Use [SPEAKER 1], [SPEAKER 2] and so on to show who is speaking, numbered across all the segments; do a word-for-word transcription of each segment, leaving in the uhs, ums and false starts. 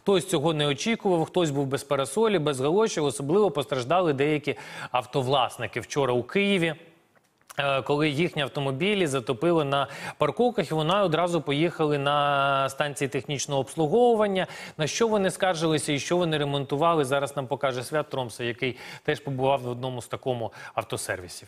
[SPEAKER 1] Хтось цього не очікував, хтось був без парасолі, без галошів, особливо постраждали деякі автовласники. Вчора у Києві, коли їхні автомобілі затопили на парковках, і вони одразу поїхали на станції технічного обслуговування. На що вони скаржилися і що вони ремонтували, зараз нам покаже Свят Тромса, який теж побував в одному з такому автосервісів.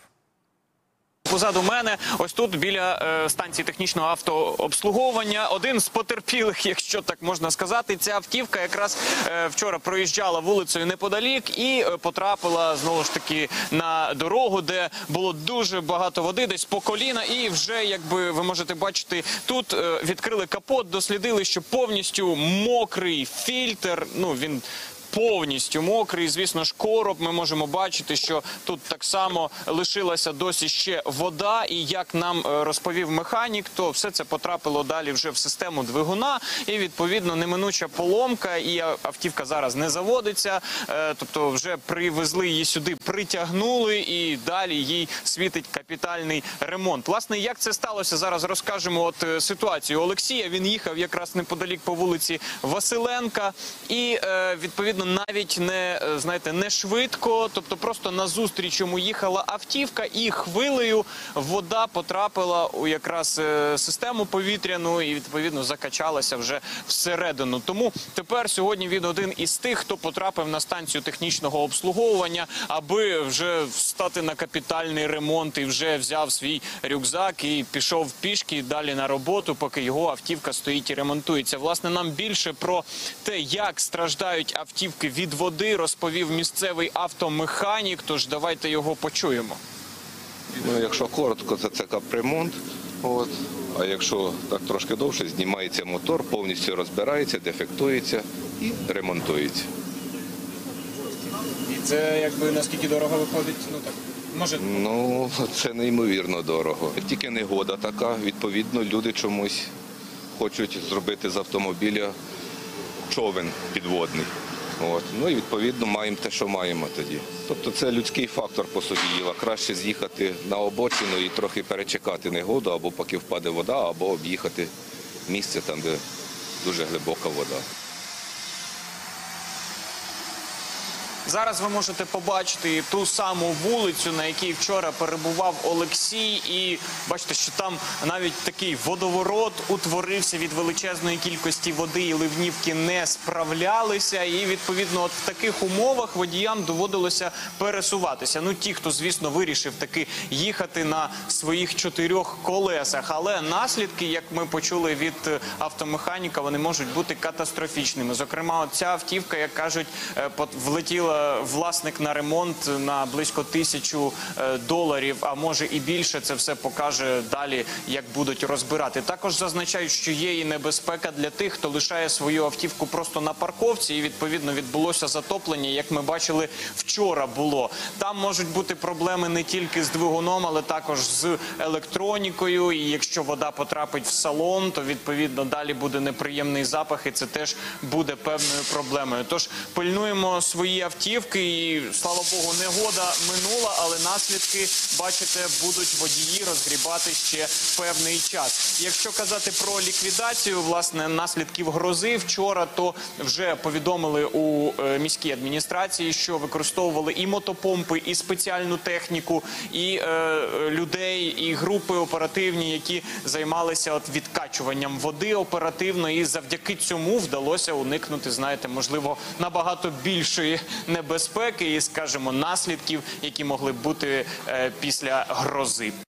[SPEAKER 2] Позаду мене, ось тут, біля е, станції технічного автообслуговування, один з потерпілих, якщо так можна сказати. Ця автівка якраз е, вчора проїжджала вулицею неподалік і е, потрапила, знову ж таки, на дорогу, де було дуже багато води, десь по коліна. І вже, якби ви можете бачити, тут е, відкрили капот, дослідили, що повністю мокрий фільтр, ну, він... повністю мокрий, звісно ж, короб. Ми можемо бачити, що тут так само лишилася досі ще вода. І як нам розповів механік, то все це потрапило далі вже в систему двигуна. І, відповідно, неминуча поломка. І автівка зараз не заводиться. Тобто вже привезли її сюди, притягнули. І далі їй світить капітальний ремонт. Власне, як це сталося, зараз розкажемо от ситуацію Олексія. Він їхав якраз неподалік по вулиці Василенка. І, відповідно, навіть не, знаєте, не швидко, тобто просто назустріч йому їхала автівка, і хвилею вода потрапила у якраз систему повітряну і, відповідно, закачалася вже всередину. Тому тепер сьогодні він один із тих, хто потрапив на станцію технічного обслуговування, аби вже стати на капітальний ремонт, і вже взяв свій рюкзак і пішов пішки далі на роботу, поки його автівка стоїть і ремонтується. Власне, нам більше про те, як страждають автівки від води, розповів місцевий автомеханік, тож давайте його почуємо.
[SPEAKER 3] Ну, якщо коротко, то це капремонт, от. А якщо так трошки довше, знімається мотор, повністю розбирається, дефектується і ремонтується.
[SPEAKER 2] І це, якби, наскільки дорого виходить? Ну, так, може...
[SPEAKER 3] Ну, це неймовірно дорого. Тільки негода така, відповідно, люди чомусь хочуть зробити з автомобіля човен підводний. От. Ну і, відповідно, маємо те, що маємо тоді. Тобто це людський фактор по суті діла. Краще з'їхати на обочину і трохи перечекати негоду, або поки впаде вода, або об'їхати місце там, де дуже глибока вода.
[SPEAKER 2] Зараз ви можете побачити ту саму вулицю, на якій вчора перебував Олексій. І бачите, що там навіть такий водоворот утворився від величезної кількості води, і ливнівки не справлялися. І, відповідно, от в таких умовах водіям доводилося пересуватися. Ну, ті, хто, звісно, вирішив таки їхати на своїх чотирьох колесах. Але наслідки, як ми почули від автомеханіка, вони можуть бути катастрофічними. Зокрема, от ця автівка, як кажуть, влетіла власник на ремонт на близько тисячу доларів, а може і більше. Це все покаже далі, як будуть розбирати. Також зазначають, що є і небезпека для тих, хто лишає свою автівку просто на парковці, і, відповідно, відбулося затоплення, як ми бачили, вчора було. Там можуть бути проблеми не тільки з двигуном, але також з електронікою, і якщо вода потрапить в салон, то, відповідно, далі буде неприємний запах, і це теж буде певною проблемою. Тож пильнуємо свої автівки. І, слава Богу, негода минула, але наслідки, бачите, будуть водії розгрібати ще певний час. Якщо казати про ліквідацію, власне, наслідків грози вчора, то вже повідомили у е, міській адміністрації, що використовували і мотопомпи, і спеціальну техніку, і е, людей, і групи оперативні, які займалися от відкачуванням води оперативно, і завдяки цьому вдалося уникнути, знаєте, можливо, набагато більшої небезпеки і, скажімо, наслідків, які могли б бути е, після грози.